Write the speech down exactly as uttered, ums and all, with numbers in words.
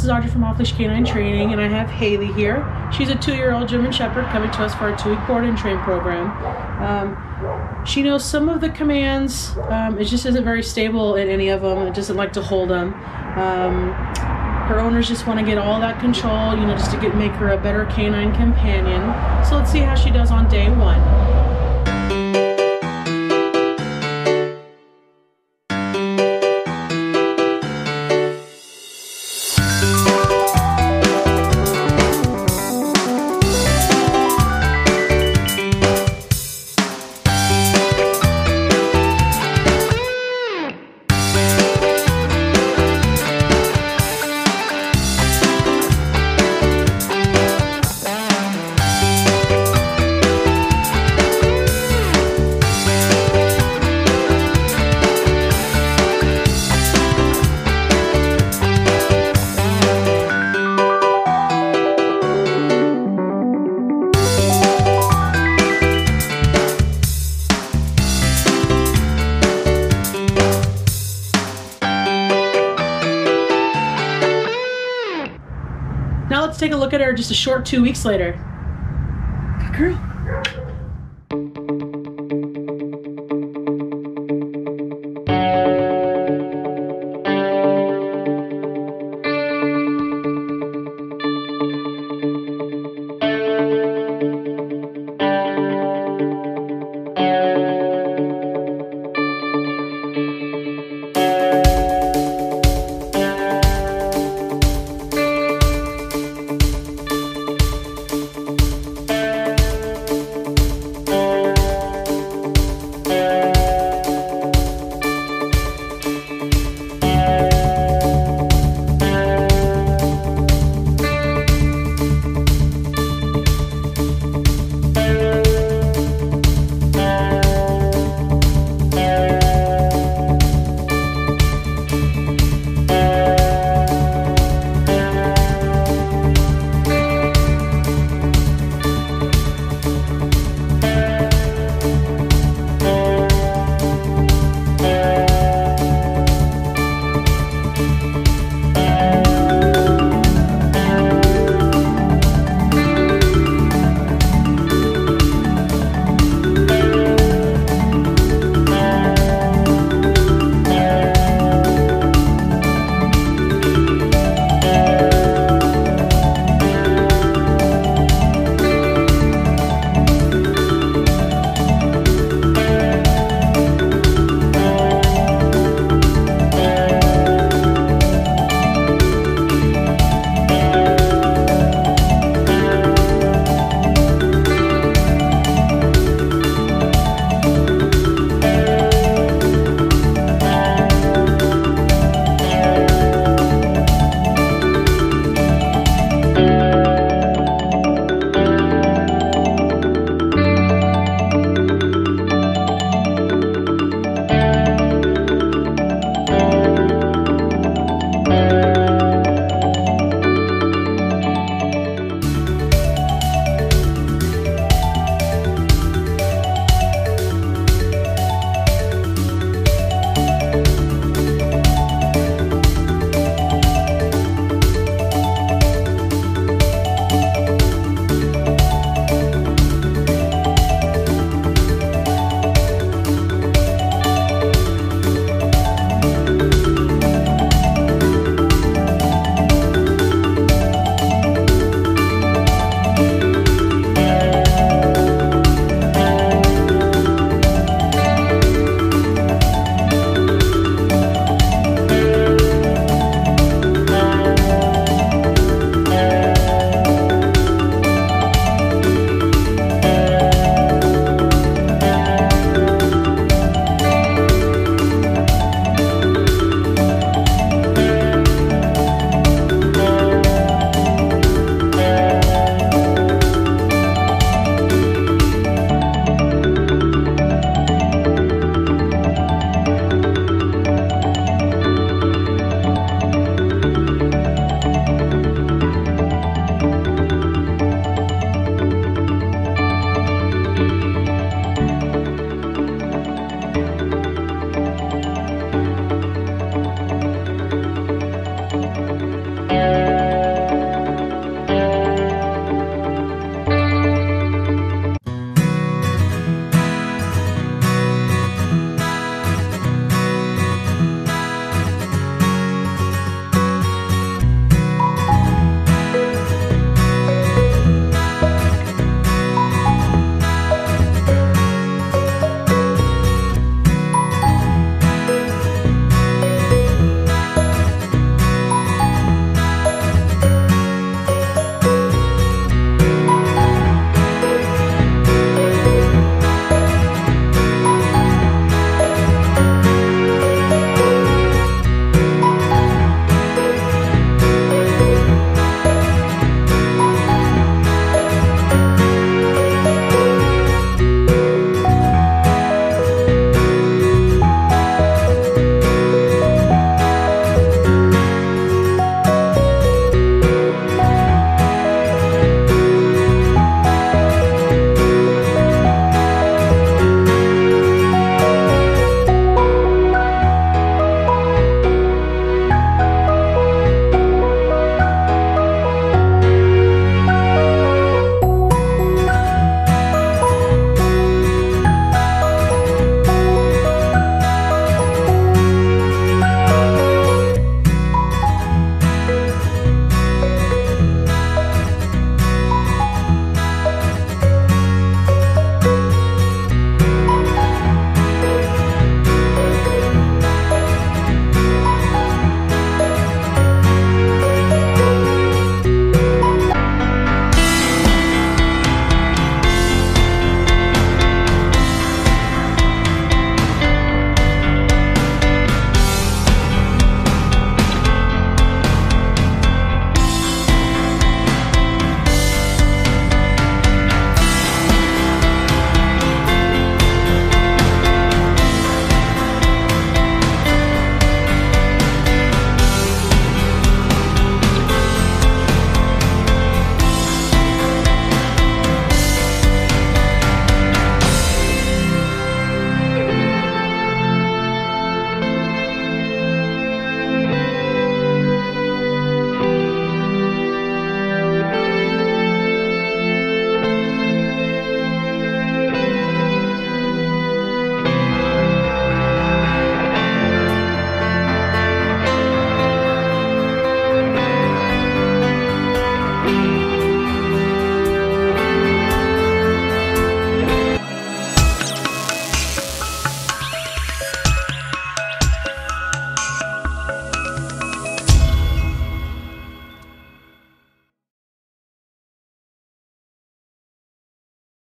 this is Audrey from Off Leash Canine Training, and I have Haley here. She's a two-year-old German Shepherd coming to us for our two-week board and train program. Um, she knows some of the commands. Um, it just isn't very stable in any of them. It doesn't like to hold them. Um, her owners just want to get all that control, you know, just to get make her a better canine companion. So let's see how she does on day one. Now let's take a look at her just a short two weeks later. Good girl.